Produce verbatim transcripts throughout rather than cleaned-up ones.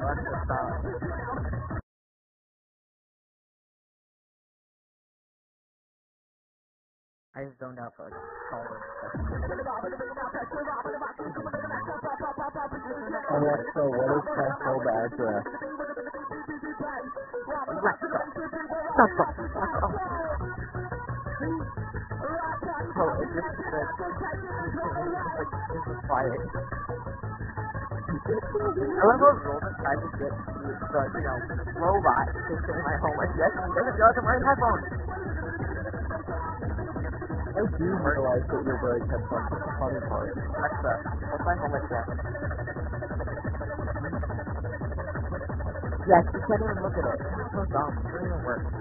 that's the stop. I just zoned out for like a solid second. Alright, so what is threshold address? What the? Shut the fuck up. Bro, it just said, like, this is quiet. I love how Roman tried to get the, the, you know, robot to say my home like, yes, and he doesn't realize I'm wearing headphones. I do realize that you're wearing headphones. That's the funny part. Alexa, what's my home address? Yes, you can't even look at it. It's so dumb. It doesn't even work.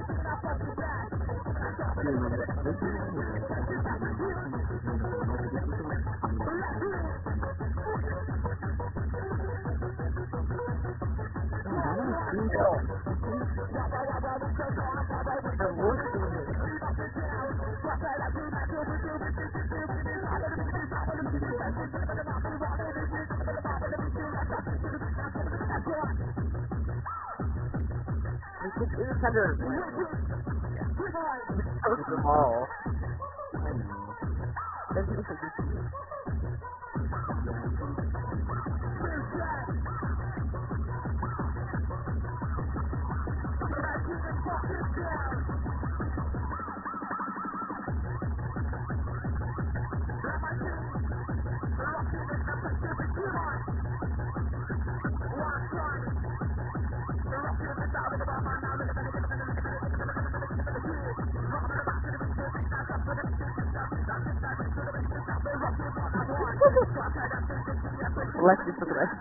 It's just kind of so small. Thank you for this. Let's do the rest.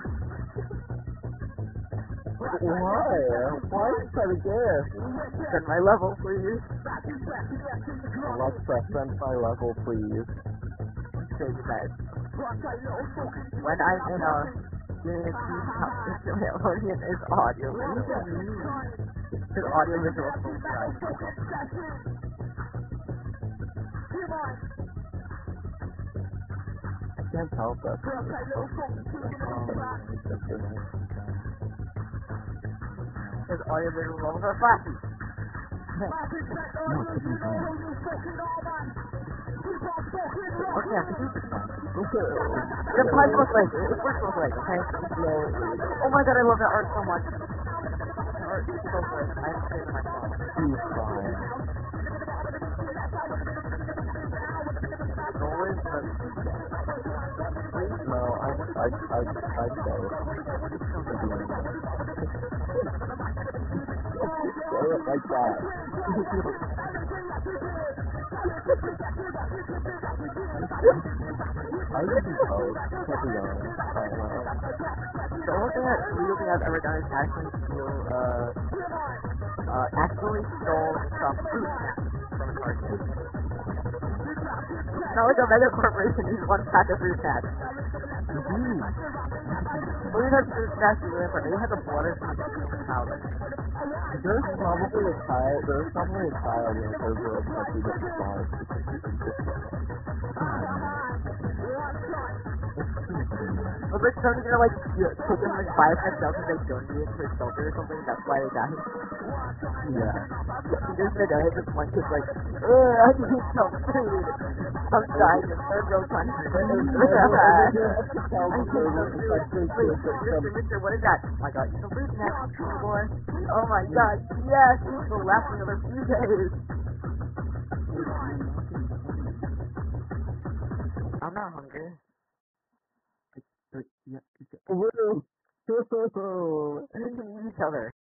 Why? Why are you trying to guess? Send my level, please. Alexa, send my level, please. Okay, you guys. When I'm in a doing a team competition, Nickelodeon is audio visual. Because audio visual is so bright. I can't tell if that's Because audio visual levels are flashy. Okay, I can do this one. Okay. The punch was like, it works both ways, okay? Oh my god, I love that art so much. The art is so good. I have to say to myself. He's fine. It's always the... No, I, I, I, I say it. Say it like that. I would be both, to be honest. I don't know. The only thing that legal thing I've ever done is actually steal, uh, uh, actually stole some fruit snacks from a cartoon. Not like a mega corporation needs one pack of fruit snacks. Mm-hmm. Well, you have fruit snacks you live for, they have the blood of powder. There's probably a child, there's probably a child in a third world country that responds. Was like somebody gonna like take them like five times out because they donated to a shelter or something, that's why they died. Yeah. He just said, I just one kid's like, ugh, I need some food. I'm dying in third world country. I need some food. Wait, mister, mister, what is that? Oh my god, you some food snacks, boy. Oh my god, yes, this will last another few days. I'm not hungry. Yeah. Woo! Each other.